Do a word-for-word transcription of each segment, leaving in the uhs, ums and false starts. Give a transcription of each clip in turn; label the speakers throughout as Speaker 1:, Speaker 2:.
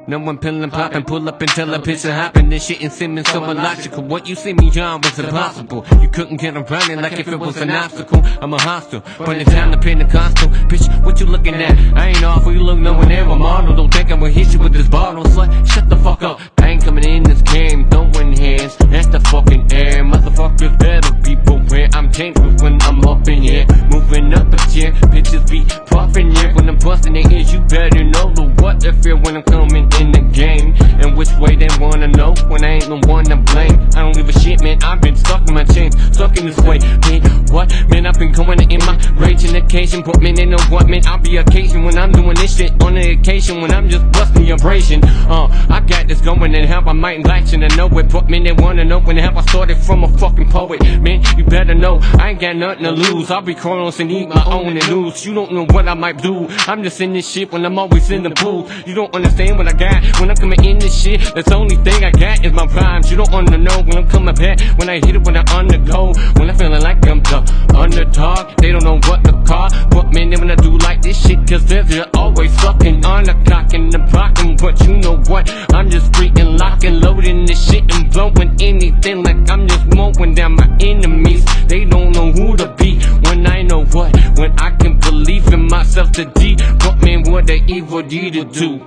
Speaker 1: No one pillin' poppin', pull up until a picture hoppin'. This shit ain't seeming so illogical. What you see me on was impossible. You couldn't get around it like if it was an obstacle. I'm a hostile, but it's time to Pentecostal. Bitch, what you looking at? I ain't awful, you look nowhere near my model. Don't think I'm gonna hit you with this bottle. Slut, shut the fuck up. I ain't coming in this game, throwing hands at the fucking air. Motherfuckers better be beware. I'm dangerous when I'm up in here, moving up a chair. Bitches be puffin' here when I'm bustin' their ears. You better know the what they feel when I'm coming in the game, and which way they wanna know when I ain't the one to blame. I don't give a shit, man. I've been stuck in my chains, stuck in this way. Man, what? Man, I've been going in my raging occasion. Put me in the what, man? I'll be occasion when I'm doing this shit on the occasion when I'm just busting your abrasion. Uh, I got this going and how I might like you to know it. Put me, they wanna know when how I started from a fucking poet. Man, you better know I ain't got nothing to lose. I'll be crawling and eat my own and lose. You don't know what I might do. I'm just in this shit when I'm always in the pool. You don't understand what I got when I'm coming in this shit. That's the only thing I got is my rhymes. You don't wanna know when I'm coming back, when I hit it, when I undergo, when I'm feeling like I'm the underdog. They don't know what to call. But man, they wanna do like this shit, cause they're, they're always fucking on the clock and the blocking. But you know what? I'm just free and locking, loading this shit and blowing anything like I'm just mowing down my enemies. They don't know who to be when I know what, when I can believe in myself to D. But man, what they evil D to do.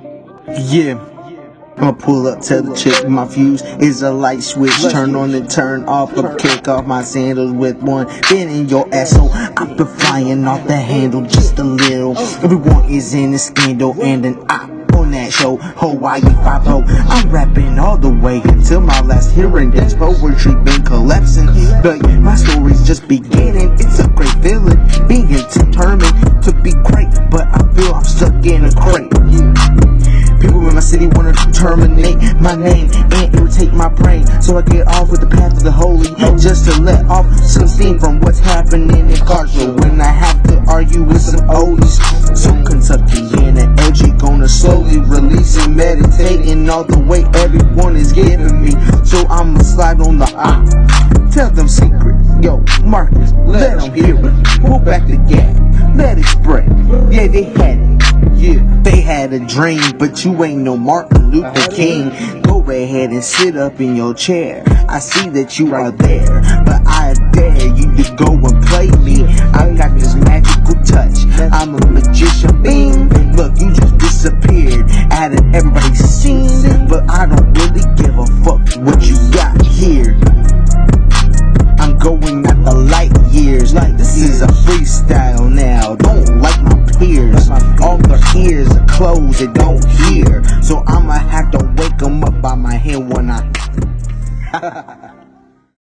Speaker 2: Yeah, I'ma pull up, tell the chick my fuse is a light switch. Turn on and turn off, or kick off my sandals with one bend in your ass. So I've been flying off the handle just a little. Everyone is in a scandal and an op on that show. Hawaii five oh, I'm rapping all the way until my last hearing. This poetry been collapsing, but my story's just beginning. It's a great feeling, being determined to be great, but I feel I'm stuck in a crate. People in my city wanna terminate my name and irritate my brain, so I get off with the path of the holy, just to let off some steam from what's happening in culture. When I have to argue with some oldies, so Kentucky and the L G gonna slowly release and meditating all the way everyone is giving me. So I'ma slide on the eye, tell them secret. Yo, Markuz, let them hear it. Pull back the gap, let it spread. Yeah, they had it. Yeah, they had a dream, but you ain't no Martin Luther King. Go ahead and sit up in your chair. I see that you are there, but I dare you to go and play me. I got this magical touch, I'm a magician. Bing, look, you just disappeared out of everybody's scene, but I don't really give a fuck what you got here. I'm going at the light years, like this is a freestyle now. Don't like my peers, all their ears are closed, they don't hear. So I'ma have to wake them up by my hand when I